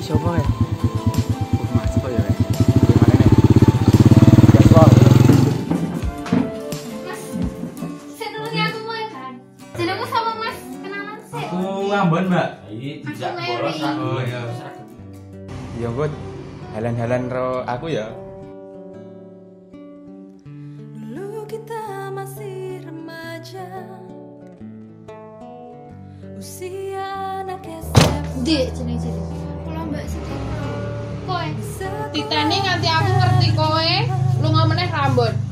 siapa ya? Mas kok ya. Gimana nih? Jadwal. Mas, saya turunnya aku mau ya kan? Jenengmu sama Mas kenalan sih. Aku ngambon, Mbak. Iki dijak Aku bolos Mary. aku. Oh, iya. Ya Bud, halan-halan ro aku ya. Dulu kita masih remaja, usia anak SMP. Dek, jeneng-jeneng. Kalau Mbak Siti. Koe. Titeni nganti aku ngerti kowe lu meneh rambut.